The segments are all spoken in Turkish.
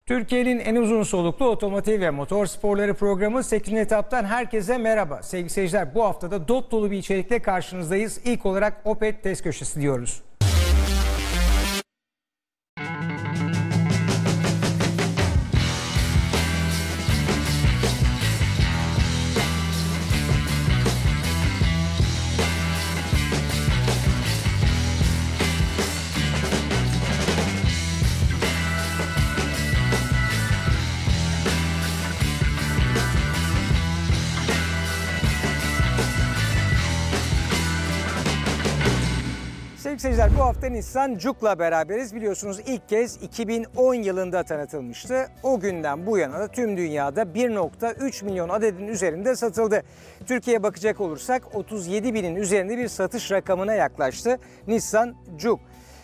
Türkiye'nin en uzun soluklu otomotiv ve motor sporları programı 8. etaptan herkese merhaba. Sevgili seyirciler, bu haftada dop dolu bir içerikle karşınızdayız. İlk olarak Opet Test Köşesi diyoruz. Sevgili seyirciler, bu hafta Nissan Juke'la beraberiz. Biliyorsunuz ilk kez 2010 yılında tanıtılmıştı. O günden bu yana da tüm dünyada 1,3 milyon adedin üzerinde satıldı. Türkiye'ye bakacak olursak 37 binin üzerinde bir satış rakamına yaklaştı Nissan Juke.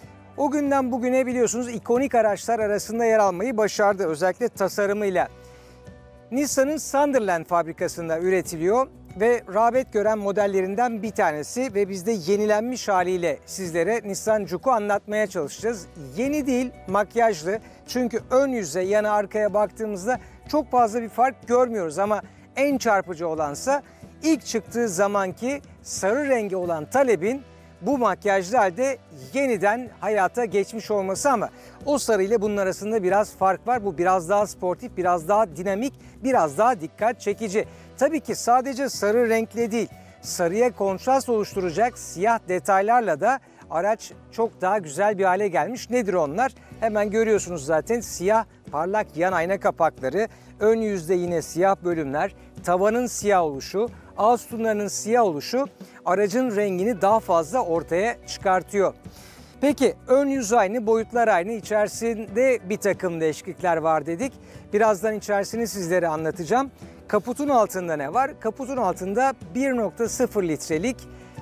O günden bugüne biliyorsunuz ikonik araçlar arasında yer almayı başardı. Özellikle tasarımıyla. Nissan'ın Sunderland fabrikasında üretiliyor ve rağbet gören modellerinden bir tanesi ve biz de yenilenmiş haliyle sizlere Nissan Juke'u anlatmaya çalışacağız. Yeni değil, makyajlı. Çünkü ön yüze, yana, arkaya baktığımızda çok fazla bir fark görmüyoruz ama en çarpıcı olansa ilk çıktığı zamanki sarı rengi olan talebin bu makyajlı halde yeniden hayata geçmiş olması, ama o sarı ile bunun arasında biraz fark var. Bu biraz daha sportif, biraz daha dinamik, biraz daha dikkat çekici. Tabii ki sadece sarı renkle değil, sarıya kontrast oluşturacak siyah detaylarla da araç çok daha güzel bir hale gelmiş. Nedir onlar? Hemen görüyorsunuz zaten, siyah parlak yan ayna kapakları, ön yüzde yine siyah bölümler, tavanın siyah oluşu, ağız sütunlarının siyah oluşu aracın rengini daha fazla ortaya çıkartıyor. Peki ön yüz aynı, boyutlar aynı, içerisinde bir takım değişiklikler var dedik. Birazdan içerisini sizlere anlatacağım. Kaputun altında ne var? Kaputun altında 1,0 litrelik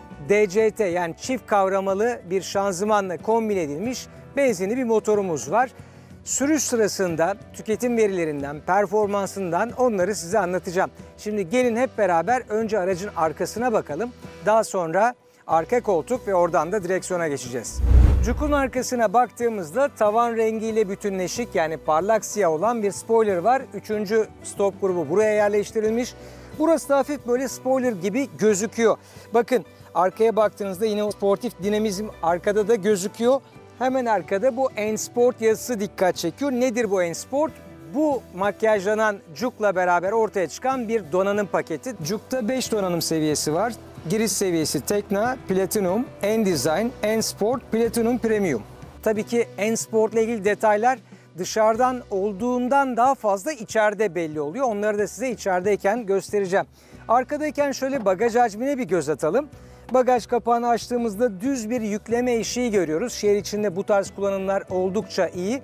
DCT, yani çift kavramalı bir şanzımanla kombin edilmiş benzinli bir motorumuz var. Sürüş sırasında tüketim verilerinden, performansından onları size anlatacağım. Şimdi gelin hep beraber önce aracın arkasına bakalım. Daha sonra arka koltuk ve oradan da direksiyona geçeceğiz. Juke'un arkasına baktığımızda tavan rengiyle bütünleşik, yani parlak siyah olan bir spoiler var. 3. stop grubu buraya yerleştirilmiş. Burası da hafif böyle spoiler gibi gözüküyor. Bakın arkaya baktığınızda yine o sportif dinamizm arkada da gözüküyor. Hemen arkada bu N-Sport yazısı dikkat çekiyor. Nedir bu N-Sport? Bu makyajlanan Juke'la beraber ortaya çıkan bir donanım paketi. Juke'da 5 donanım seviyesi var. Giriş seviyesi Tekna, Platinum, N-Design, N-Sport, Platinum Premium. Tabii ki N-Sport ile ilgili detaylar dışarıdan olduğundan daha fazla içeride belli oluyor. Onları da size içerideyken göstereceğim. Arkadayken şöyle bagaj hacmine bir göz atalım. Bagaj kapağını açtığımızda düz bir yükleme eşiği görüyoruz. Şehir içinde bu tarz kullanımlar oldukça iyi.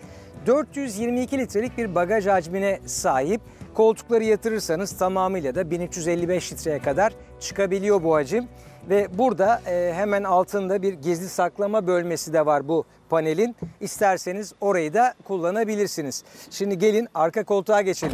422 litrelik bir bagaj hacmine sahip. Koltukları yatırırsanız tamamıyla da 1355 litreye kadar çıkabiliyor bu hacim. Ve burada hemen altında bir gizli saklama bölmesi de var bu panelin. İsterseniz orayı da kullanabilirsiniz. Şimdi gelin arka koltuğa geçelim.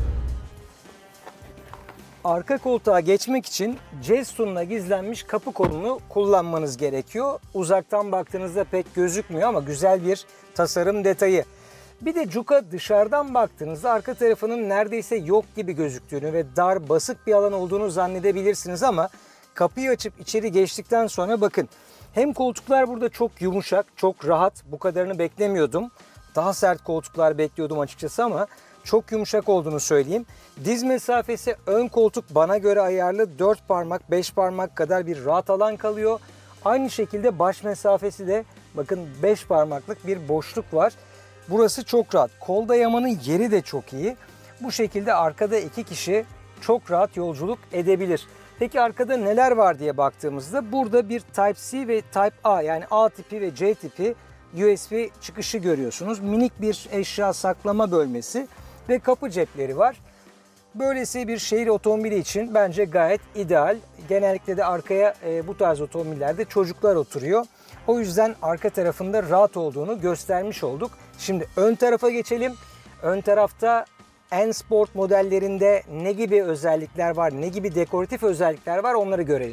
Arka koltuğa geçmek için C sütununa gizlenmiş kapı kolunu kullanmanız gerekiyor. Uzaktan baktığınızda pek gözükmüyor ama güzel bir tasarım detayı. Bir de Juke'a dışarıdan baktığınızda arka tarafının neredeyse yok gibi gözüktüğünü ve dar, basık bir alan olduğunu zannedebilirsiniz ama kapıyı açıp içeri geçtikten sonra bakın, hem koltuklar burada çok yumuşak, çok rahat, bu kadarını beklemiyordum. Daha sert koltuklar bekliyordum açıkçası ama çok yumuşak olduğunu söyleyeyim. Diz mesafesi ön koltuk bana göre ayarlı, 4 parmak 5 parmak kadar bir rahat alan kalıyor. Aynı şekilde baş mesafesi de bakın 5 parmaklık bir boşluk var. Burası çok rahat. Kol dayamanın yeri de çok iyi. Bu şekilde arkada 2 kişi çok rahat yolculuk edebilir. Peki arkada neler var diye baktığımızda burada bir Type-C ve Type-A, yani A tipi ve C tipi USB çıkışı görüyorsunuz. Minik bir eşya saklama bölmesi ve kapı cepleri var. Böylesi bir şehir otomobili için bence gayet ideal. Genellikle de arkaya bu tarz otomobillerde çocuklar oturuyor. O yüzden arka tarafında rahat olduğunu göstermiş olduk. Şimdi ön tarafa geçelim. Ön tarafta N-Sport modellerinde ne gibi özellikler var, ne gibi dekoratif özellikler var, onları görelim.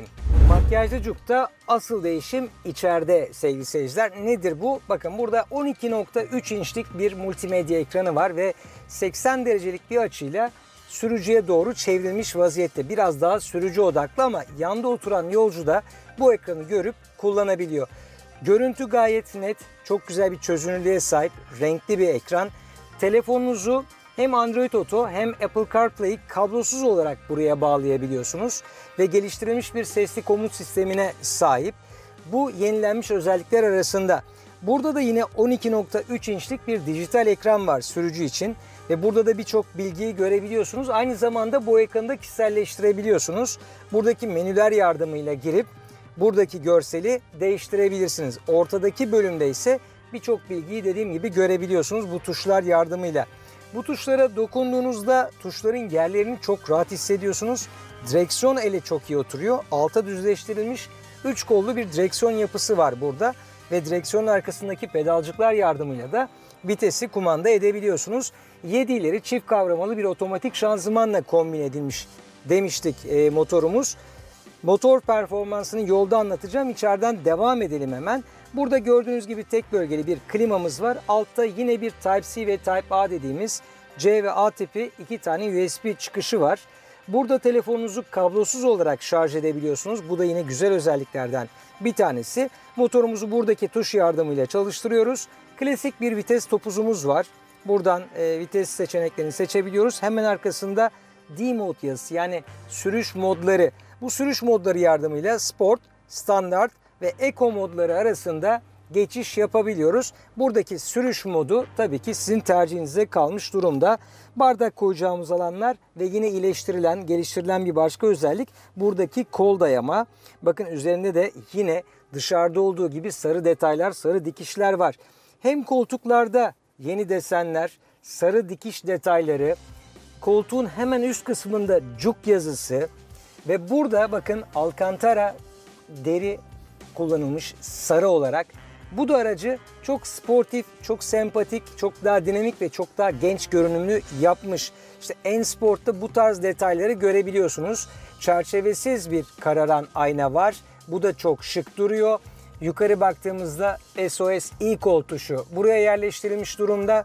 Makyajlı Cuk'ta asıl değişim içeride sevgili seyirciler. Nedir bu? Bakın burada 12.3 inçlik bir multimedya ekranı var ve 80 derecelik bir açıyla sürücüye doğru çevrilmiş vaziyette. Biraz daha sürücü odaklı ama yanda oturan yolcu da bu ekranı görüp kullanabiliyor. Görüntü gayet net, çok güzel bir çözünürlüğe sahip, renkli bir ekran. Telefonunuzu hem Android Auto hem Apple CarPlay'i kablosuz olarak buraya bağlayabiliyorsunuz ve geliştirilmiş bir sesli komut sistemine sahip. Bu yenilenmiş özellikler arasında. Burada da yine 12.3 inçlik bir dijital ekran var sürücü için ve burada da birçok bilgiyi görebiliyorsunuz. Aynı zamanda bu ekranı da kişiselleştirebiliyorsunuz. Buradaki menüler yardımıyla girip buradaki görseli değiştirebilirsiniz. Ortadaki bölümde ise birçok bilgiyi dediğim gibi görebiliyorsunuz bu tuşlar yardımıyla. Bu tuşlara dokunduğunuzda tuşların yerlerini çok rahat hissediyorsunuz. Direksiyon eli çok iyi oturuyor. Alta düzleştirilmiş 3 kollu bir direksiyon yapısı var burada. Ve direksiyonun arkasındaki pedalcıklar yardımıyla da vitesi kumanda edebiliyorsunuz. 7 ileri çift kavramalı bir otomatik şanzımanla kombin edilmiş demiştik motorumuz. Motor performansını yolda anlatacağım. İçeriden devam edelim hemen. Burada gördüğünüz gibi tek bölgeli bir klimamız var. Altta yine bir Type-C ve Type-A dediğimiz C ve A tipi 2 tane USB çıkışı var. Burada telefonunuzu kablosuz olarak şarj edebiliyorsunuz. Bu da yine güzel özelliklerden bir tanesi. Motorumuzu buradaki tuş yardımıyla çalıştırıyoruz. Klasik bir vites topuzumuz var. Buradan vites seçeneklerini seçebiliyoruz. Hemen arkasında D-Mode yazısı, yani sürüş modları. Bu sürüş modları yardımıyla Sport, Standart ve Eco modları arasında geçiş yapabiliyoruz. Buradaki sürüş modu tabii ki sizin tercihinize kalmış durumda. Bardak koyacağımız alanlar ve yine iyileştirilen, geliştirilen bir başka özellik buradaki kol dayama. Bakın üzerinde de yine dışarıda olduğu gibi sarı detaylar, sarı dikişler var. Hem koltuklarda yeni desenler, sarı dikiş detayları, koltuğun hemen üst kısmında Cuk yazısı ve burada bakın Alcantara deri kullanılmış sarı olarak. Bu da aracı çok sportif, çok sempatik, çok daha dinamik ve çok daha genç görünümlü yapmış. İşte N Sport'ta bu tarz detayları görebiliyorsunuz. Çerçevesiz bir kararan ayna var. Bu da çok şık duruyor. Yukarı baktığımızda SOS e-call tuşu buraya yerleştirilmiş durumda.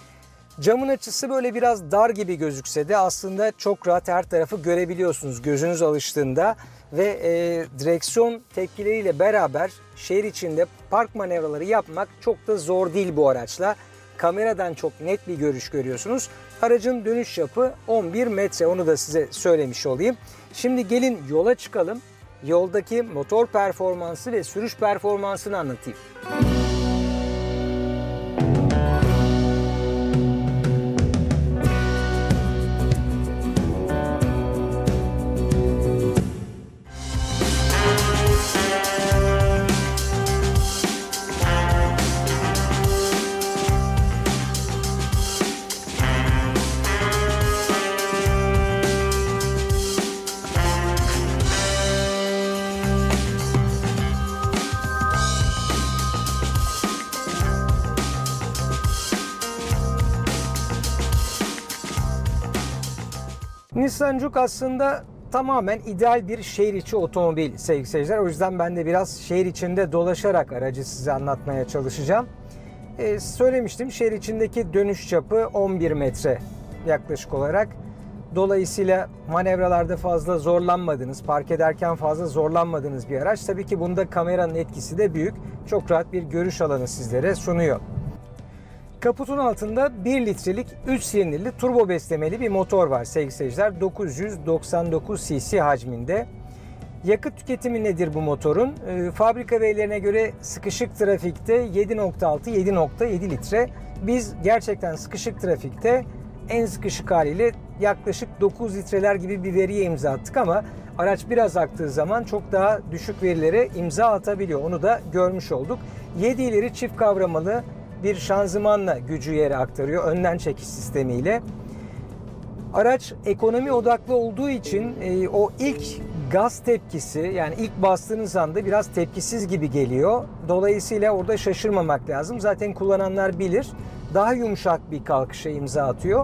Camın açısı böyle biraz dar gibi gözükse de aslında çok rahat her tarafı görebiliyorsunuz gözünüz alıştığında. Ve direksiyon tepkileriyle beraber şehir içinde park manevraları yapmak çok da zor değil bu araçla. Kameradan çok net bir görüş görüyorsunuz. Aracın dönüş çapı 11 metre, onu da size söylemiş olayım. Şimdi gelin yola çıkalım. Yoldaki motor performansı ve sürüş performansını anlatayım. Nissan Juke aslında tamamen ideal bir şehir içi otomobil sevgili seyirciler. O yüzden ben de biraz şehir içinde dolaşarak aracı size anlatmaya çalışacağım. Söylemiştim, şehir içindeki dönüş çapı 11 metre yaklaşık olarak. Dolayısıyla manevralarda fazla zorlanmadığınız, park ederken fazla zorlanmadığınız bir araç. Tabii ki bunda kameranın etkisi de büyük. Çok rahat bir görüş alanı sizlere sunuyor. Kaputun altında 1 litrelik 3 silindirli turbo beslemeli bir motor var sevgili seyirciler. 999 cc hacminde. Yakıt tüketimi nedir bu motorun? Fabrika verilerine göre sıkışık trafikte 7.6-7.7 litre. Biz gerçekten sıkışık trafikte en sıkışık haliyle yaklaşık 9 litreler gibi bir veriye imza attık ama araç biraz aktığı zaman çok daha düşük verilere imza atabiliyor. Onu da görmüş olduk. 7 ileri çift kavramalı bir şanzımanla gücü yere aktarıyor. Önden çekiş sistemiyle. Araç ekonomi odaklı olduğu için o ilk gaz tepkisi, yani ilk bastığınız anda biraz tepkisiz gibi geliyor. Dolayısıyla orada şaşırmamak lazım. Zaten kullananlar bilir. Daha yumuşak bir kalkışa imza atıyor.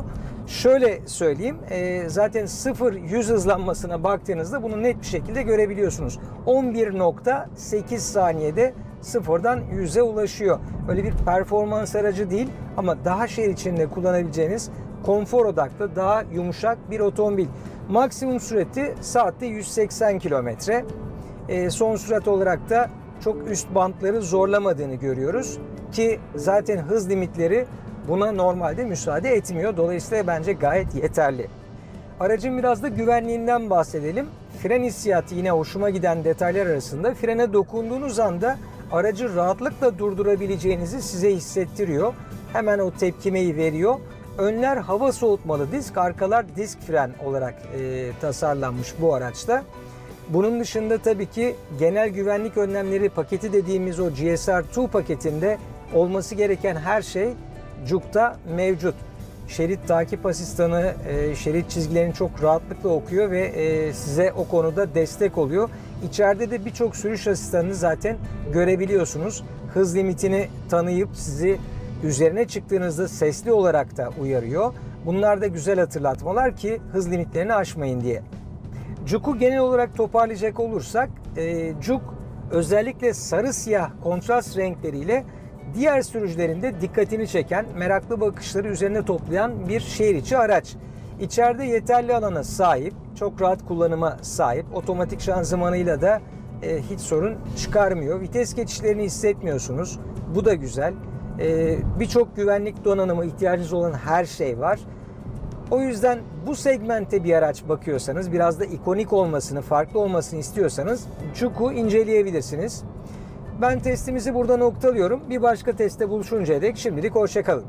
Şöyle söyleyeyim, zaten 0-100 hızlanmasına baktığınızda bunu net bir şekilde görebiliyorsunuz. 11.8 saniyede sıfırdan 100'e ulaşıyor. Öyle bir performans aracı değil ama daha şehir içinde kullanabileceğiniz konfor odaklı, daha yumuşak bir otomobil. Maksimum sürati saatte 180 kilometre. Son sürat olarak da çok üst bantları zorlamadığını görüyoruz. Ki zaten hız limitleri buna normalde müsaade etmiyor. Dolayısıyla bence gayet yeterli. Aracın biraz da güvenliğinden bahsedelim. Fren hissiyatı yine hoşuma giden detaylar arasında. Frene dokunduğunuz anda aracı rahatlıkla durdurabileceğinizi size hissettiriyor. Hemen o tepkimeyi veriyor. Önler hava soğutmalı disk, arkalar disk fren olarak tasarlanmış bu araçta. Bunun dışında tabii ki genel güvenlik önlemleri paketi dediğimiz o GSR-2 paketinde olması gereken her şey Juke'da mevcut. Şerit takip asistanı, şerit çizgilerini çok rahatlıkla okuyor ve size o konuda destek oluyor. İçeride de birçok sürüş asistanını zaten görebiliyorsunuz. Hız limitini tanıyıp sizi üzerine çıktığınızda sesli olarak da uyarıyor. Bunlar da güzel hatırlatmalar ki hız limitlerini aşmayın diye. Juke'u genel olarak toparlayacak olursak, Juke özellikle sarı siyah kontrast renkleriyle diğer sürücülerin de dikkatini çeken, meraklı bakışları üzerine toplayan bir şehir içi araç. İçeride yeterli alana sahip, çok rahat kullanıma sahip, otomatik şanzımanıyla da hiç sorun çıkarmıyor. Vites geçişlerini hissetmiyorsunuz. Bu da güzel. Birçok güvenlik donanımı, ihtiyacınız olan her şey var. O yüzden bu segmente bir araç bakıyorsanız, biraz da ikonik olmasını, farklı olmasını istiyorsanız Juke'u inceleyebilirsiniz. Ben testimizi burada noktalıyorum. Bir başka testte buluşuncaya dek şimdilik hoşça kalın.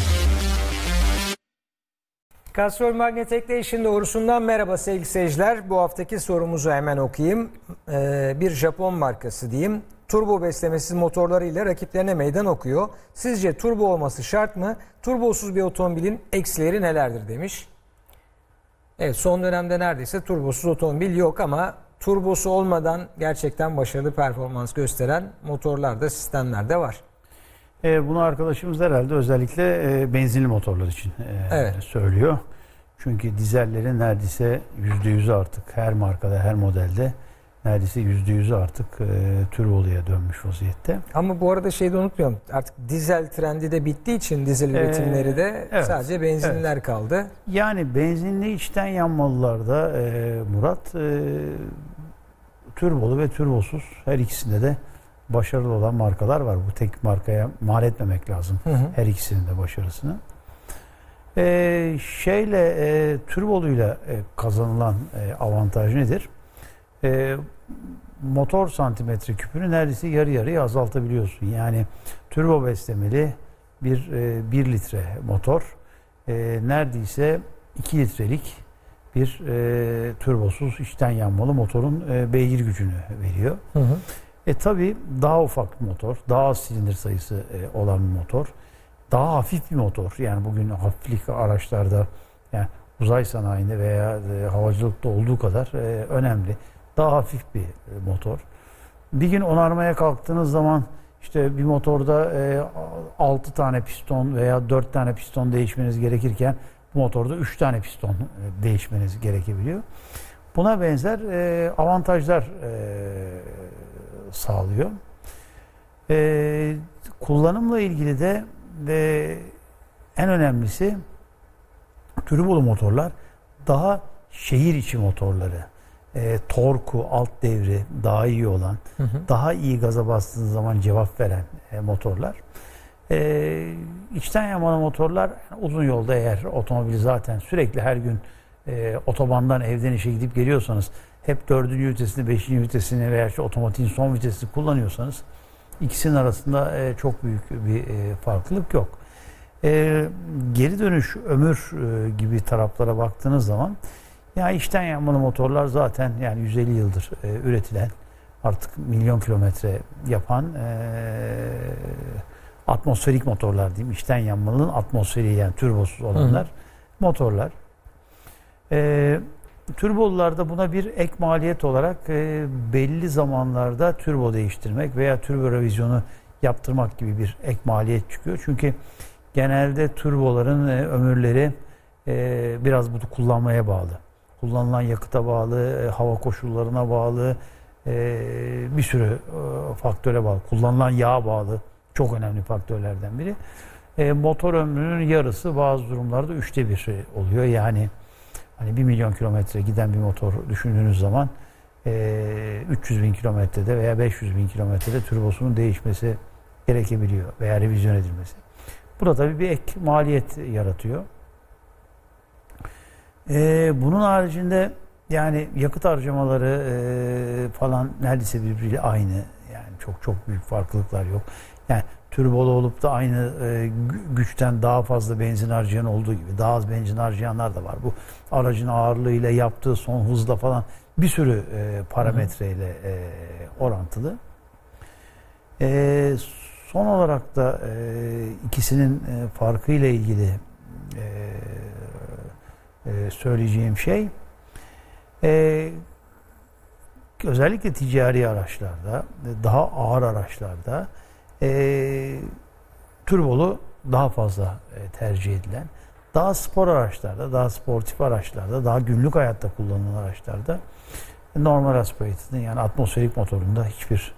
Castrol Magnetic doğrusundan merhaba sevgili seyirciler. Bu haftaki sorumuzu hemen okuyayım. Bir Japon markası diyeyim. Turbo beslemesiz motorlarıyla rakiplerine meydan okuyor. Sizce turbo olması şart mı? Turbosuz bir otomobilin eksileri nelerdir demiş. Evet, son dönemde neredeyse turbosuz otomobil yok ama turbosu olmadan gerçekten başarılı performans gösteren motorlar da, sistemler de var. Bunu arkadaşımız herhalde özellikle benzinli motorlar için evet, söylüyor. Çünkü dizellerin neredeyse %100'ü artık her markada, her modelde neredeyse %100'ü artık turboluya dönmüş vaziyette. Ama bu arada şeyi de unutmayalım. Artık dizel trendi de bittiği için dizel üretimleri de evet, sadece benzinliler evet, kaldı. Yani benzinli içten yanmalılarda Murat turbolu ve turbosuz her ikisinde de başarılı olan markalar var. Bu tek markaya mal etmemek lazım. Hı hı. Her ikisinin de başarısını. Turboluyla kazanılan avantaj nedir? Motor santimetre küpünü neredeyse yarı yarıya azaltabiliyorsun. Yani turbo beslemeli bir 1 litre motor neredeyse 2 litrelik bir turbosuz içten yanmalı motorun beygir gücünü veriyor. Hı hı. Tabii daha ufak bir motor, daha az silindir sayısı olan bir motor, daha hafif bir motor. Yani bugün hafiflik araçlarda, yani uzay sanayinde veya havacılıkta olduğu kadar önemli. Daha hafif bir motor. Bir gün onarmaya kalktığınız zaman işte bir motorda 6 tane piston veya 4 tane piston değişmeniz gerekirken bu motorda 3 tane piston değişmeniz gerekebiliyor. Buna benzer avantajlar sağlıyor. Kullanımla ilgili de en önemlisi turbolu motorlar daha şehir içi motorları. Torku, alt devri daha iyi olan, hı hı, daha iyi gaza bastığınız zaman cevap veren motorlar. İçten yanmalı motorlar uzun yolda, eğer otomobili zaten sürekli her gün otobandan evden işe gidip geliyorsanız, hep 4. vitesini, 5. vitesini veya işte otomatiğin son vitesini kullanıyorsanız ikisinin arasında çok büyük bir farklılık yok. Geri dönüş, ömür gibi taraflara baktığınız zaman ya içten yanmalı motorlar zaten yani 150 yıldır üretilen, artık milyon kilometre yapan atmosferik motorlar diyeyim. İçten yanmalının atmosferi, yani turbosuz olanlar, hı hı, motorlar. Turbolularda buna bir ek maliyet olarak belli zamanlarda turbo değiştirmek veya turbo revizyonu yaptırmak gibi bir ek maliyet çıkıyor. Çünkü genelde turboların ömürleri biraz bu kullanmaya bağlı. Kullanılan yakıta bağlı, hava koşullarına bağlı, bir sürü faktöre bağlı. Kullanılan yağa bağlı. Çok önemli faktörlerden biri. Motor ömrünün yarısı bazı durumlarda 1/3 oluyor. Yani hani 1 milyon kilometre giden bir motor düşündüğünüz zaman 300 bin kilometrede veya 500 bin kilometrede turbosunun değişmesi gerekebiliyor veya revizyon edilmesi. Bu da tabii bir ek maliyet yaratıyor. Bunun haricinde yani yakıt harcamaları falan neredeyse birbiriyle aynı. Yani çok büyük farklılıklar yok. Yani turbolu olup da aynı güçten daha fazla benzin harcayan olduğu gibi daha az benzin harcayanlar da var. Bu aracın ağırlığıyla yaptığı son hızla falan bir sürü parametreyle orantılı. Son olarak da ikisinin farkıyla ilgili söyleyeceğim şey özellikle ticari araçlarda, daha ağır araçlarda turbolu daha fazla tercih edilen, daha spor araçlarda, daha sportif araçlarda, daha günlük hayatta kullanılan araçlarda normal aspiratörün yani atmosferik motorunda hiçbir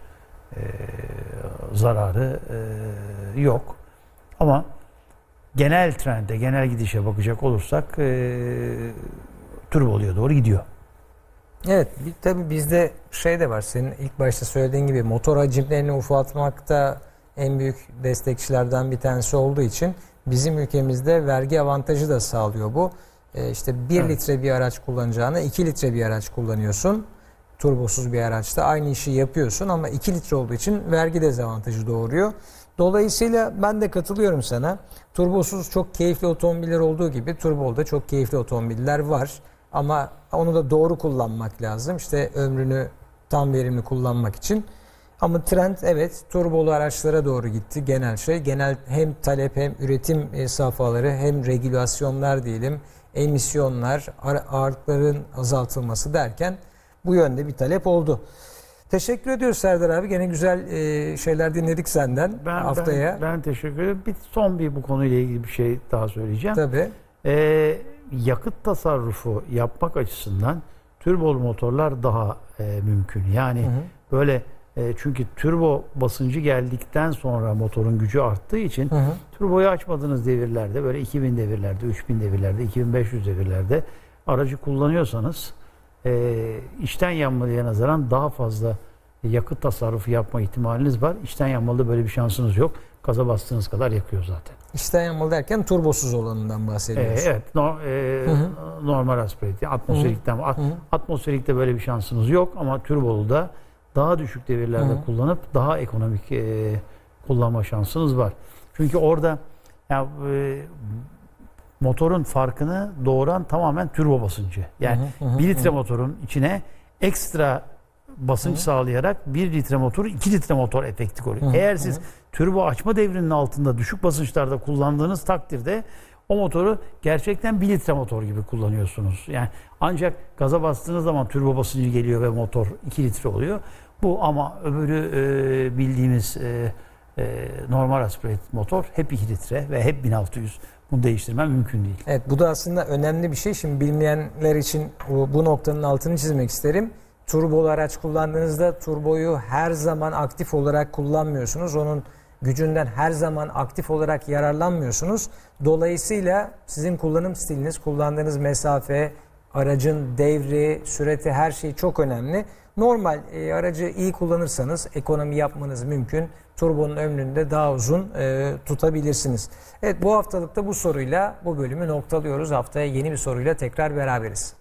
zararı yok. Ama genel trende, genel gidişe bakacak olursak turboluya doğru gidiyor. Evet, tabii bizde şey de var. Senin ilk başta söylediğin gibi motor hacimlerini ufaltmakta en büyük destekçilerden bir tanesi olduğu için bizim ülkemizde vergi avantajı da sağlıyor bu. İşte 1 litre bir araç kullanacağına 2 litre bir araç kullanıyorsun. Turbosuz bir araçta aynı işi yapıyorsun ama 2 litre olduğu için vergi dezavantajı doğuruyor. Dolayısıyla ben de katılıyorum sana. Turbosuz çok keyifli otomobiller olduğu gibi turbolu da çok keyifli otomobiller var. Ama onu da doğru kullanmak lazım. İşte ömrünü tam verimli kullanmak için. Ama trend evet turbolu araçlara doğru gitti genel şey. Genel hem talep hem üretim safhaları hem regülasyonlar diyelim, emisyonlar, ağırlıkların azaltılması derken bu yönde bir talep oldu. Teşekkür ediyoruz Serdar abi. Gene güzel şeyler dinledik senden haftaya. Ben teşekkür ederim. Son bu konuyla ilgili bir şey daha söyleyeceğim. Tabii. Yakıt tasarrufu yapmak açısından turbolu motorlar daha mümkün. Yani böyle çünkü turbo basıncı geldikten sonra motorun gücü arttığı için turboyu açmadığınız devirlerde böyle 2000 devirlerde, 3000 devirlerde, 2500 devirlerde aracı kullanıyorsanız içten yanmalıya nazaran daha fazla yakıt tasarrufu yapma ihtimaliniz var. İçten yanmalıda böyle bir şansınız yok. Gaza bastığınız kadar yakıyor zaten. İçten yanmalı derken turbosuz olanından bahsediyoruz. Evet. Normal aspiratör. Atmosferikten. Atmosferikte böyle bir şansınız yok ama turboluda daha düşük devirlerde kullanıp daha ekonomik kullanma şansınız var. Çünkü orada motorun farkını doğuran tamamen turbo basıncı. Yani 1 litre motorun içine ekstra basınç sağlayarak 1 litre motoru 2 litre motor efekti koruyor. Eğer siz turbo açma devrinin altında düşük basınçlarda kullandığınız takdirde o motoru gerçekten 1 litre motor gibi kullanıyorsunuz. Yani ancak gaza bastığınız zaman turbo basıncı geliyor ve motor 2 litre oluyor. Bu ama öbürü bildiğimiz normal aspiratör motor hep 2 litre ve hep 1600. Bunu değiştirmem mümkün değil. Evet, bu da aslında önemli bir şey. Şimdi bilmeyenler için bu noktanın altını çizmek isterim. Turbolu araç kullandığınızda turboyu her zaman aktif olarak kullanmıyorsunuz. Onun gücünden her zaman aktif olarak yararlanmıyorsunuz. Dolayısıyla sizin kullanım stiliniz, kullandığınız mesafe, aracın devri, süreti her şey çok önemli. Normal aracı iyi kullanırsanız ekonomi yapmanız mümkün. Turbonun ömrünü de daha uzun tutabilirsiniz. Evet, bu haftalıkta bu soruyla bu bölümü noktalıyoruz. Haftaya yeni bir soruyla tekrar beraberiz.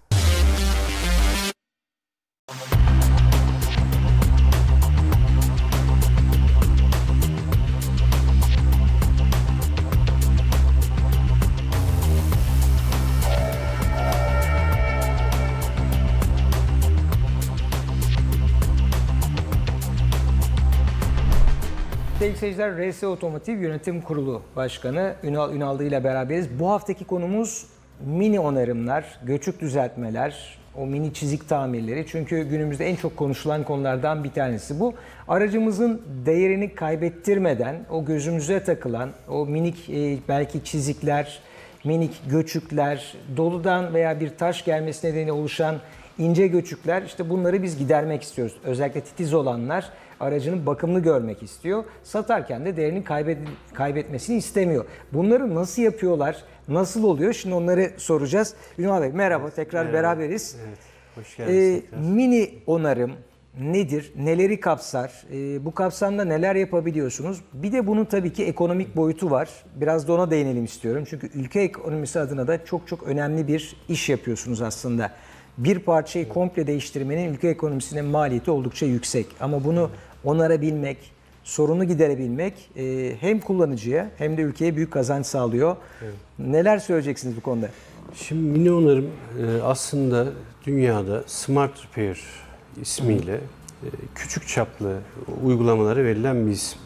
Sevgili seyirciler, RS Otomotiv Yönetim Kurulu Başkanı Ünal Ünallı ile beraberiz. Bu haftaki konumuz mini onarımlar, göçük düzeltmeler, o mini çizik tamirleri. Çünkü günümüzde en çok konuşulan konulardan bir tanesi bu. Aracımızın değerini kaybettirmeden o gözümüze takılan o minik belki çizikler minik göçükler, doludan veya bir taş gelmesi nedeniyle oluşan ince göçükler, işte bunları biz gidermek istiyoruz. Özellikle titiz olanlar aracının bakımını görmek istiyor. Satarken de değerini kaybetmesini istemiyor. Bunları nasıl yapıyorlar? Nasıl oluyor? Şimdi onları soracağız. Ünal Bey merhaba, tekrar beraberiz. Evet, hoş geldiniz tekrar. Mini onarım nedir? Neleri kapsar? Bu kapsamda neler yapabiliyorsunuz? Bir de bunun tabii ki ekonomik boyutu var. Biraz da ona değinelim istiyorum. Çünkü ülke ekonomisi adına da çok önemli bir iş yapıyorsunuz aslında. Bir parçayı komple değiştirmenin ülke ekonomisine maliyeti oldukça yüksek. Ama bunu onarabilmek, sorunu giderebilmek hem kullanıcıya hem de ülkeye büyük kazanç sağlıyor. Evet. Neler söyleyeceksiniz bu konuda? Şimdi mini onarım aslında dünyada Smart Repair ismiyle küçük çaplı uygulamalara verilen bir isim.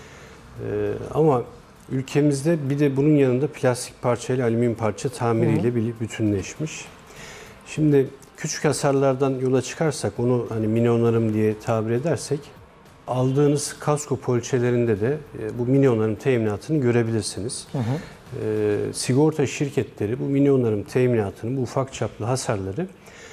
Ama ülkemizde bir de bunun yanında plastik parçayla alüminyum parça tamiriyle bütünleşmiş. Şimdi küçük hasarlardan yola çıkarsak, onu hani mini onarım diye tabir edersek, aldığınız kasko poliçelerinde de bu mini onarım teminatını görebilirsiniz. Sigorta şirketleri bu mini onarım teminatını, bu ufak çaplı hasarları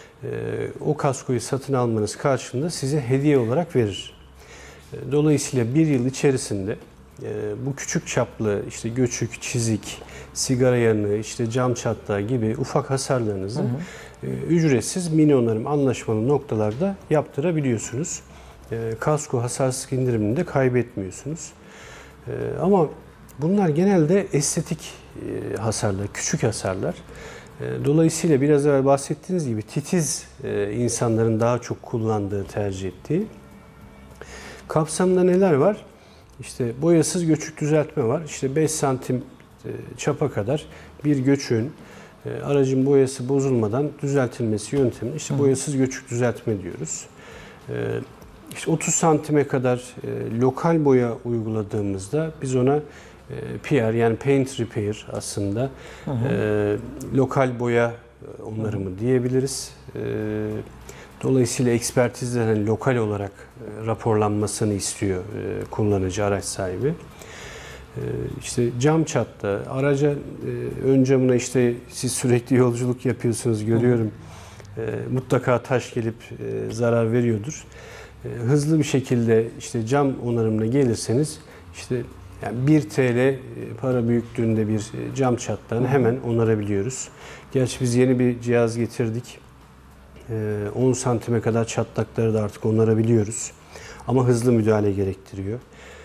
o kaskoyu satın almanız karşılığında size hediye olarak verir. Dolayısıyla bir yıl içerisinde bu küçük çaplı işte göçük, çizik, sigara yanığı, işte cam çatlağı gibi ufak hasarlarınızı ücretsiz mini onarım anlaşmalı noktalarda yaptırabiliyorsunuz. Kasko hasarsızlık indirimini de kaybetmiyorsunuz. Ama bunlar genelde estetik hasarlar, küçük hasarlar. Dolayısıyla biraz evvel bahsettiğiniz gibi titiz insanların daha çok kullandığı, tercih ettiği. Kapsamda neler var? İşte boyasız göçük düzeltme var. İşte 5 santim çapa kadar bir göçüğün aracın boyası bozulmadan düzeltilmesi yöntemini işte boyasız göçük düzeltme diyoruz. İşte 30 santime kadar lokal boya uyguladığımızda biz ona PR yani Paint Repair aslında lokal boya onarımı diyebiliriz. Dolayısıyla ekspertizlerin lokal olarak raporlanmasını istiyor kullanıcı, araç sahibi. İşte cam çatlağı, araca ön camına işte siz sürekli yolculuk yapıyorsunuz görüyorum. Mutlaka taş gelip zarar veriyordur. Hızlı bir şekilde işte cam onarımına gelirseniz işte yani 1 TL para büyüklüğünde bir cam çatlağını hemen onarabiliyoruz. Gerçi biz yeni bir cihaz getirdik. 10 santime kadar çatlakları da artık onarabiliyoruz. Ama hızlı müdahale gerektiriyor.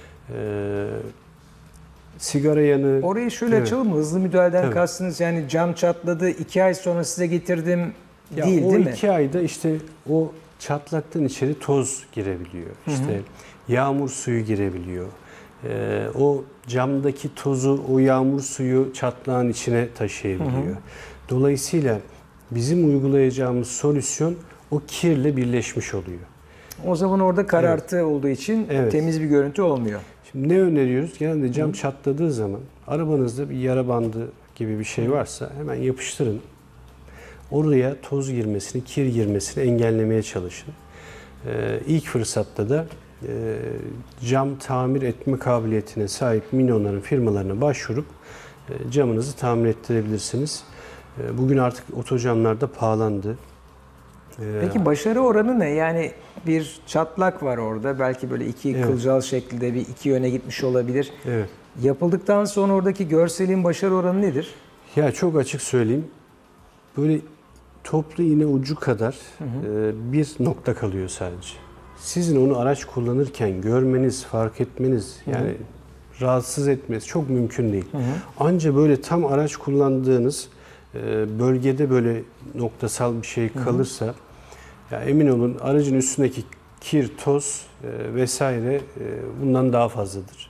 Sigara yanığı... Orayı şöyle açalım mı? Hızlı müdahaleden kastınız yani cam çatladı, 2 ay sonra size getirdim değil mi? O 2 ayda işte o çatlaktan içeri toz girebiliyor. İşte yağmur suyu girebiliyor. O camdaki tozu, o yağmur suyu çatlağın içine taşıyabiliyor. Dolayısıyla bizim uygulayacağımız solüsyon o kirle birleşmiş oluyor. O zaman orada karartı olduğu için temiz bir görüntü olmuyor. Şimdi ne öneriyoruz? Genelde cam çatladığı zaman arabanızda bir yara bandı gibi bir şey varsa hemen yapıştırın. Oraya toz girmesini, kir girmesini engellemeye çalışın. İlk fırsatta da cam tamir etme kabiliyetine sahip mini onarım firmalarına başvurup camınızı tamir ettirebilirsiniz. Bugün artık otocamlar pahalandı. Peki başarı oranı ne? Yani bir çatlak var orada. Belki böyle iki kılcal şeklinde bir iki yöne gitmiş olabilir. Evet. Yapıldıktan sonra oradaki görselin başarı oranı nedir? Ya çok açık söyleyeyim. Böyle toplu iğne ucu kadar bir nokta kalıyor sadece. Sizin onu araç kullanırken görmeniz, fark etmeniz yani rahatsız etmesi çok mümkün değil. Anca böyle tam araç kullandığınız bölgede böyle noktasal bir şey kalırsa ya emin olun aracın üstündeki kir, toz vesaire bundan daha fazladır.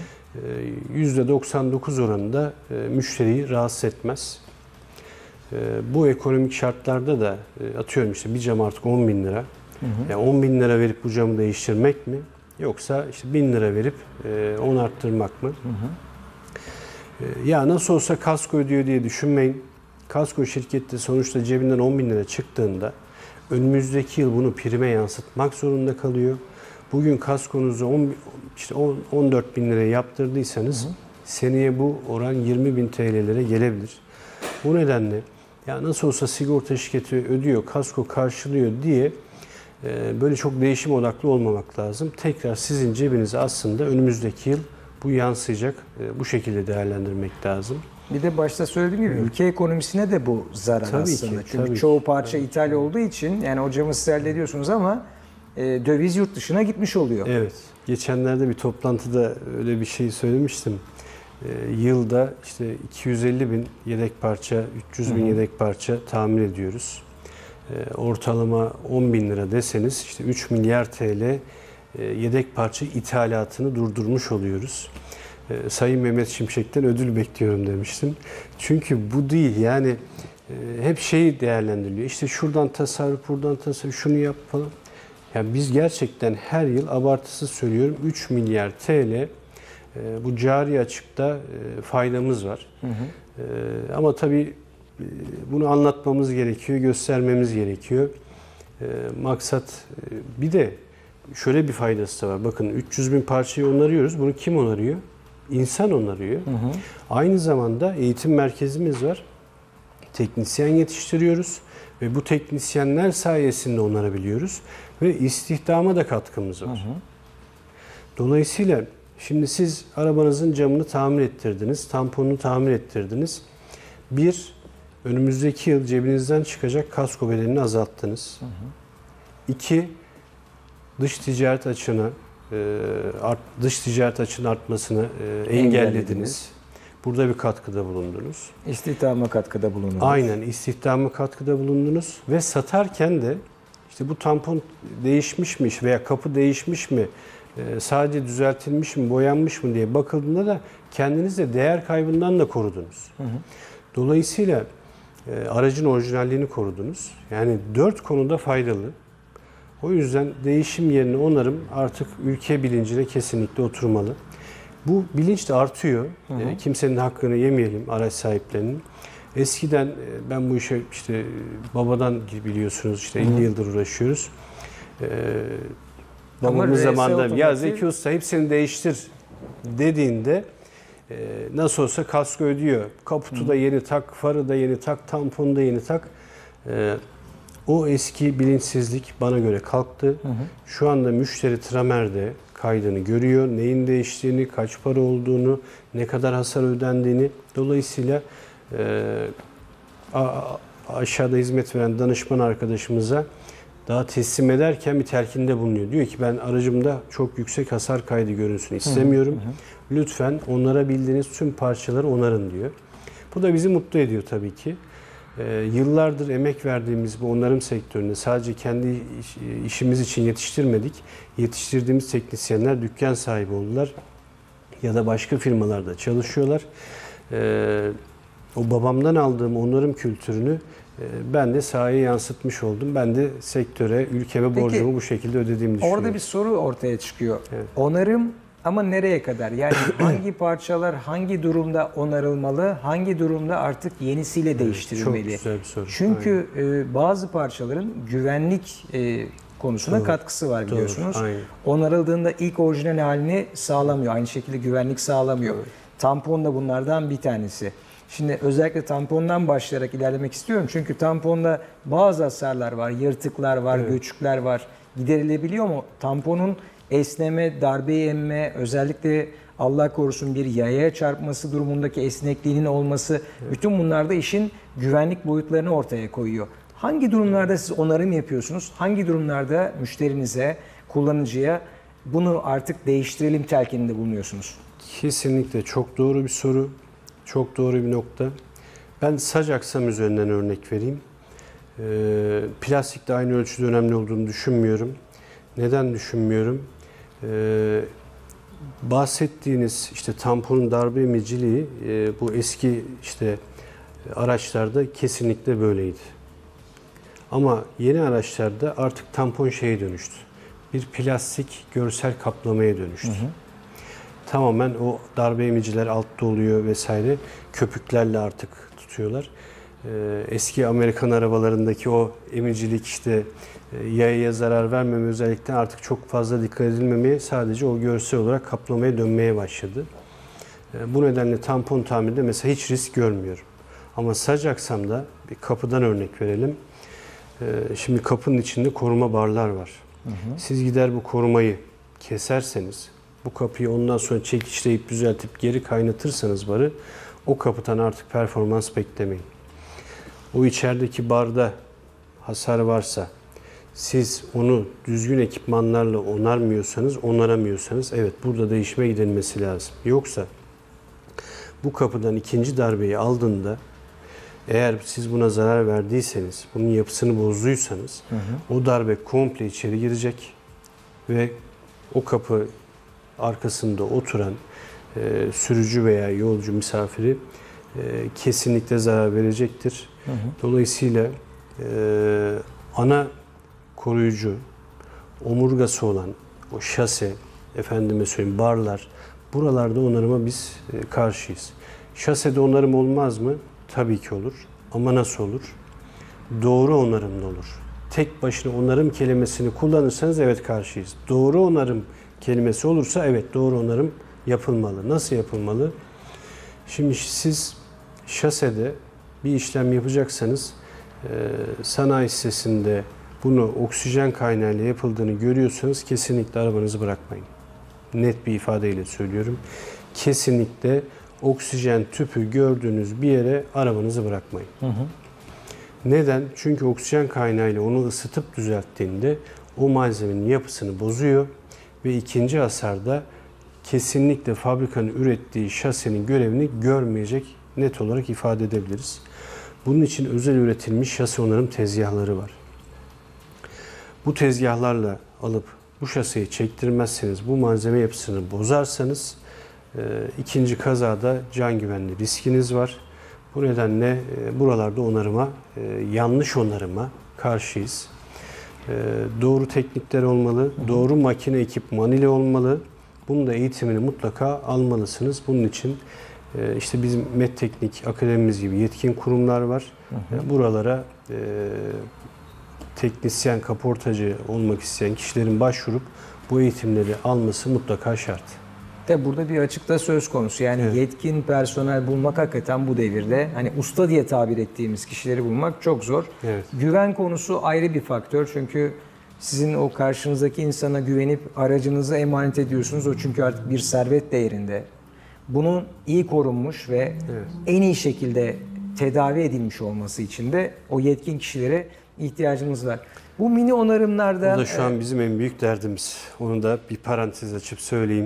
%99 oranında müşteriyi rahatsız etmez. Bu ekonomik şartlarda da atıyorum işte bir cam artık 10.000 lira. Yani 10.000 lira verip bu camı değiştirmek mi? Yoksa işte 1.000 lira verip onarttırmak mı? Ya nasıl olsa kasko ödüyor diye düşünmeyin. Kasko şirketi sonuçta cebinden 10.000 lira çıktığında önümüzdeki yıl bunu prime yansıtmak zorunda kalıyor. Bugün kaskonuzu işte 14.000 liraya yaptırdıysanız seneye bu oran 20.000 TL'lere gelebilir. Bu nedenle ya nasıl olsa sigorta şirketi ödüyor, kasko karşılıyor diye böyle çok değişim odaklı olmamak lazım. Tekrar sizin cebinize aslında önümüzdeki yıl bu yansıyacak. Bu şekilde değerlendirmek lazım. Bir de başta söylediğim gibi ülke ekonomisine de bu zarar Tabii aslında. ki, Çünkü tabii çoğu ki. parça ithal olduğu için yani hocamı siz hallediyorsunuz ama döviz yurt dışına gitmiş oluyor. Evet. Geçenlerde bir toplantıda öyle bir şey söylemiştim. Yılda işte 250 bin yedek parça, 300 bin yedek parça tamir ediyoruz. Ortalama 10 bin lira deseniz işte 3 milyar TL yedek parça ithalatını durdurmuş oluyoruz. Sayın Mehmet Şimşek'ten ödül bekliyorum demiştim. Çünkü bu değil yani hep şeyi değerlendiriliyor. İşte şuradan tasarruf, buradan tasarruf, şunu yap falan. Yani biz gerçekten her yıl abartısız söylüyorum 3 milyar TL bu cari açıkta faydamız var. Ama tabii bunu anlatmamız gerekiyor, göstermemiz gerekiyor. Maksat bir de şöyle bir faydası da var. Bakın 300 bin parçayı onarıyoruz. Bunu kim onarıyor? İnsan onarıyor. Aynı zamanda eğitim merkezimiz var. Teknisyen yetiştiriyoruz ve bu teknisyenler sayesinde onarabiliyoruz ve istihdama da katkımız var. Dolayısıyla şimdi siz arabanızın camını tamir ettirdiniz, tamponunu tamir ettirdiniz. Önümüzdeki yıl cebinizden çıkacak kasko bedelini azalttınız. 2, dış ticaret açığının artmasını engellediniz. Burada bir katkıda bulundunuz. İstihdama katkıda bulundunuz. Aynen, istihdama katkıda bulundunuz ve satarken de işte bu tampon değişmiş mi veya kapı değişmiş mi, sadece düzeltilmiş mi, boyanmış mı diye bakıldığında da kendiniz de değer kaybından da korudunuz. Dolayısıyla aracın orijinalliğini korudunuz. Yani 4 konuda faydalı. O yüzden değişim yerine onarım artık ülke bilincine kesinlikle oturmalı. Bu bilinç de artıyor. Kimsenin hakkını yemeyelim, araç sahiplerinin. Eskiden ben bu işe işte babadan biliyorsunuz işte 50 yıldır uğraşıyoruz. Babamız zamanında ya Zeki Usta hepsini değiştir dediğinde nasıl olsa kasko ödüyor. Kaputu da yeni tak, farı da yeni tak, tamponu da yeni tak. O eski bilinçsizlik bana göre kalktı. Şu anda müşteri Tramer'de kaydını görüyor. Neyin değiştiğini, kaç para olduğunu, ne kadar hasar ödendiğini. Dolayısıyla aşağıda hizmet veren danışman arkadaşımıza daha teslim ederken bir telkinde bulunuyor. Diyor ki ben aracımda çok yüksek hasar kaydı görünsün istemiyorum. Lütfen onlara bildiğiniz tüm parçaları onarın diyor. Bu da bizi mutlu ediyor tabii ki. Yıllardır emek verdiğimiz bu onarım sektöründe sadece kendi işimiz için yetiştirmedik. Yetiştirdiğimiz teknisyenler dükkan sahibi oldular ya da başka firmalarda çalışıyorlar. O babamdan aldığım onarım kültürünü ben de sahaya yansıtmış oldum. Ben de sektöre, ülkeme borcumu bu şekilde ödediğimi düşünüyorum. Orada bir soru ortaya çıkıyor. Evet. Onarım ama nereye kadar? Yani hangi parçalar hangi durumda onarılmalı, hangi durumda artık yenisiyle değiştirilmeli? Çok güzel bir soru. Çünkü bazı parçaların güvenlik konusuna katkısı var biliyorsunuz. Aynen. Onarıldığında ilk orijinal halini sağlamıyor. Aynı şekilde güvenlik sağlamıyor. Evet. Tampon da bunlardan bir tanesi. Şimdi özellikle tampondan başlayarak ilerlemek istiyorum. Çünkü tamponda bazı hasarlar var, yırtıklar var, göçükler var. Giderilebiliyor mu? Tamponun esneme, darbe yemme, özellikle Allah korusun bir yayaya çarpması durumundaki esnekliğinin olması, bütün bunlar da işin güvenlik boyutlarını ortaya koyuyor. Hangi durumlarda siz onarım yapıyorsunuz? Hangi durumlarda müşterinize, kullanıcıya bunu artık değiştirelim telkininde bulunuyorsunuz? Kesinlikle çok doğru bir soru. Çok doğru bir nokta. Ben sac aksam üzerinden örnek vereyim. Plastik de aynı ölçüde önemli olduğunu düşünmüyorum. Neden düşünmüyorum? Bahsettiğiniz işte tamponun darbe emiciliği bu eski işte araçlarda kesinlikle böyleydi. Ama yeni araçlarda artık tampon şeye dönüştü. Bir plastik görsel kaplamaya dönüştü. Tamamen o darbe emiciler altta oluyor vesaire. Köpüklerle artık tutuyorlar. Eski Amerikan arabalarındaki o emicilik işte yayaya zarar vermeme özellikle artık çok fazla dikkat edilmemeye, sadece o görsel olarak kaplamaya dönmeye başladı. Bu nedenle tampon tamirinde mesela hiç risk görmüyorum. Ama sac aksamda bir kapıdan örnek verelim. Şimdi kapının içinde koruma barlar var. Siz gider bu korumayı keserseniz, bu kapıyı ondan sonra çekiçleyip düzeltip geri kaynatırsanız barı, o kapıdan artık performans beklemeyin. O içerideki barda hasar varsa, siz onu düzgün ekipmanlarla onaramıyorsanız evet burada değişime gidilmesi lazım. Yoksa bu kapıdan ikinci darbeyi aldığında eğer siz buna zarar verdiyseniz, bunun yapısını bozduysanız o darbe komple içeri girecek ve o kapı arkasında oturan sürücü veya yolcu misafiri kesinlikle zarar verecektir. Dolayısıyla ana koruyucu, omurgası olan o şase, efendime söyleyeyim barlar, buralarda onarıma biz karşıyız. Şasede onarım olmaz mı? Tabii ki olur. Ama nasıl olur? Doğru onarımlı olur. Tek başına onarım kelimesini kullanırsanız evet karşıyız. Doğru onarım kelimesi olursa evet doğru onarım yapılmalı. Nasıl yapılmalı? Şimdi siz şasede bir işlem yapacaksanız sanayi sitesinde bunu oksijen kaynağıyla yapıldığını görüyorsanız kesinlikle arabanızı bırakmayın. Net bir ifadeyle söylüyorum. Kesinlikle oksijen tüpü gördüğünüz bir yere arabanızı bırakmayın. Neden? Çünkü oksijen kaynağıyla onu ısıtıp düzelttiğinde o malzemenin yapısını bozuyor ve ikinci hasarda kesinlikle fabrikanın ürettiği şasenin görevini görmeyecek, net olarak ifade edebiliriz. Bunun için özel üretilmiş şase onarım tezgahları var. Bu tezgahlarla alıp bu şaseyi çektirmezseniz, bu malzeme yapısını bozarsanız ikinci kazada can güvenliği riskiniz var. Bu nedenle buralarda onarıma, yanlış onarıma karşıyız. Doğru teknikler olmalı, doğru makine ekipman ile olmalı. Bunun da eğitimini mutlaka almalısınız. Bunun için işte bizim Medteknik Akademimiz gibi yetkin kurumlar var. Buralara teknisyen, kaportacı olmak isteyen kişilerin başvurup bu eğitimleri alması mutlaka şart. De burada bir açıkta söz konusu. Yani Evet. yetkin personel bulmak hakikaten bu devirde, hani usta diye tabir ettiğimiz kişileri bulmak çok zor. Evet. Güven konusu ayrı bir faktör. Çünkü sizin o karşınızdaki insana güvenip aracınızı emanet ediyorsunuz. O çünkü artık bir servet değerinde. Bunun iyi korunmuş ve Evet. en iyi şekilde tedavi edilmiş olması için de o yetkin kişilere ihtiyacımız var. Bu mini onarımlarda... Bu da şu an bizim en büyük derdimiz. Onu da bir parantez açıp söyleyeyim.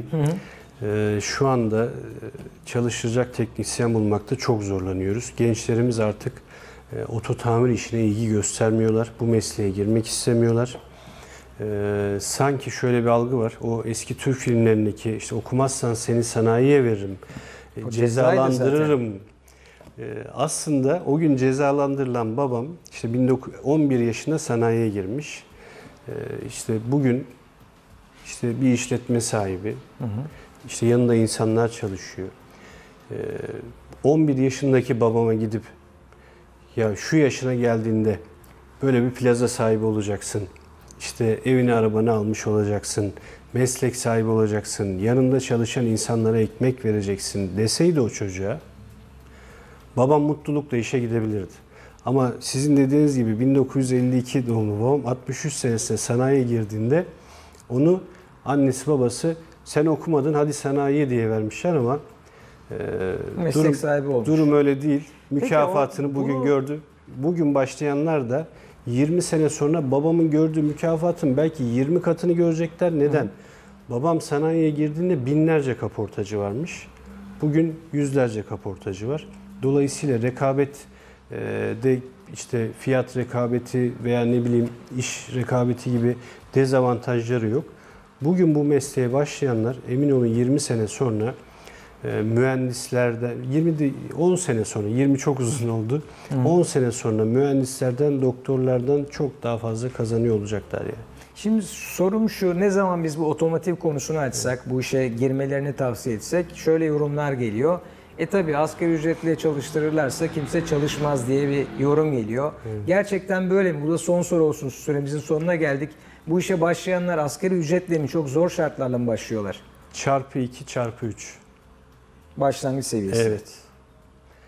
Şu anda çalışacak teknisyen bulmakta çok zorlanıyoruz. Gençlerimiz artık oto tamir işine ilgi göstermiyorlar. Bu mesleğe girmek istemiyorlar. Sanki şöyle bir algı var. O eski Türk filmlerindeki işte okumazsan seni sanayiye veririm, cezalandırırım. Aslında o gün cezalandırılan babam işte 11 yaşında sanayiye girmiş. İşte bugün işte bir işletme sahibi, işte yanında insanlar çalışıyor. 11 yaşındaki babama gidip ya şu yaşına geldiğinde böyle bir plaza sahibi olacaksın. İşte evini arabanı almış olacaksın. Meslek sahibi olacaksın. Yanında çalışan insanlara ekmek vereceksin deseydi o çocuğa, babam mutlulukla işe gidebilirdi. Ama sizin dediğiniz gibi 1952 doğumlu babam 63 senesinde sanayiye girdiğinde onu annesi babası sen okumadın hadi sanayiye diye vermişler ama meslek sahibi olmuş. Durum öyle değil. Peki Mükafatını bugün gördü. Bugün başlayanlar da 20 sene sonra babamın gördüğü mükafatın belki 20 katını görecekler. Neden? Babam sanayiye girdiğinde binlerce kaportacı varmış. Bugün yüzlerce kaportacı var. Dolayısıyla rekabet de işte fiyat rekabeti veya ne bileyim iş rekabeti gibi dezavantajları yok. Bugün bu mesleğe başlayanlar emin olun 20 sene sonra mühendislerden 10 sene sonra 20 çok uzun oldu. 10 sene sonra mühendislerden, doktorlardan çok daha fazla kazanıyor olacaklar yani. Şimdi sorum şu, ne zaman biz bu otomotiv konusunu açsak, bu işe girmelerini tavsiye etsek şöyle yorumlar geliyor. Tabi asgari ücretle çalıştırırlarsa kimse çalışmaz diye bir yorum geliyor. Gerçekten böyle mi? Bu da son soru olsun. Süremizin sonuna geldik. Bu işe başlayanlar asgari ücretle mi, çok zor şartlarla mı başlıyorlar? Çarpı 2 çarpı 3. Başlangıç seviyesi. Evet.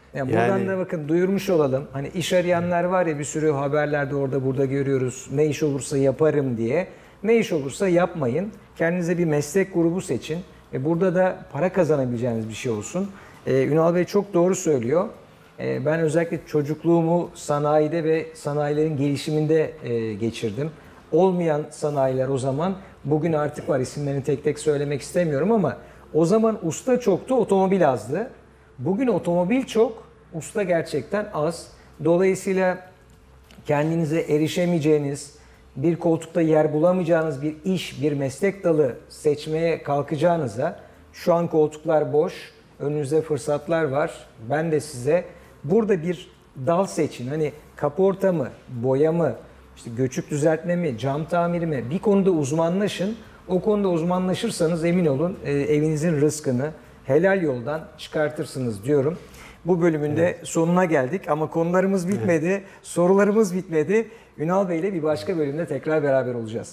Yani buradan da bakın duyurmuş olalım. Hani iş arayanlar var ya, bir sürü haberlerde orada burada görüyoruz. Ne iş olursa yaparım diye. Ne iş olursa yapmayın. Kendinize bir meslek grubu seçin. Ve burada da para kazanabileceğiniz bir şey olsun. Ünal Bey çok doğru söylüyor. Ben özellikle çocukluğumu sanayide ve sanayilerin gelişiminde geçirdim. Olmayan sanayiler o zaman, bugün artık var. İsimlerini tek tek söylemek istemiyorum ama o zaman usta çoktu, otomobil azdı. Bugün otomobil çok, usta gerçekten az. Dolayısıyla kendinize erişemeyeceğiniz, bir koltukta yer bulamayacağınız bir iş, bir meslek dalı seçmeye kalkacağınıza, şu an koltuklar boş, önünüzde fırsatlar var. Ben de size burada bir dal seçin. Hani kaporta mı, boya mı, işte göçük düzeltme mi, cam tamiri mi, bir konuda uzmanlaşın. O konuda uzmanlaşırsanız emin olun evinizin rızkını helal yoldan çıkartırsınız diyorum. Bu bölümün de sonuna geldik ama konularımız bitmedi, sorularımız bitmedi. Ünal Bey ile bir başka bölümde tekrar beraber olacağız.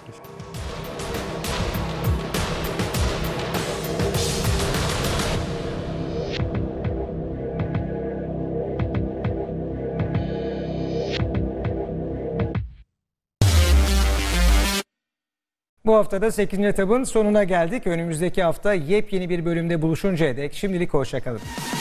Bu haftada 8. etapın sonuna geldik. Önümüzdeki hafta yepyeni bir bölümde buluşuncaya dek şimdilik hoşça kalın.